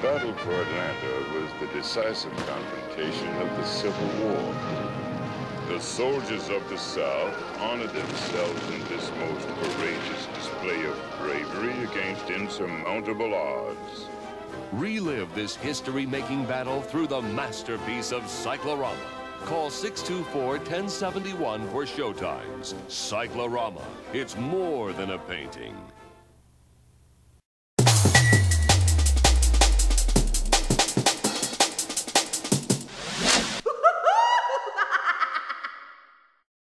battle for Atlanta was the decisive confrontation of the Civil War. The soldiers of the South honored themselves in this most courageous display of bravery against insurmountable odds. Relive this history-making battle through the masterpiece of Cyclorama. Call 624-1071 for showtimes. Cyclorama, it's more than a painting.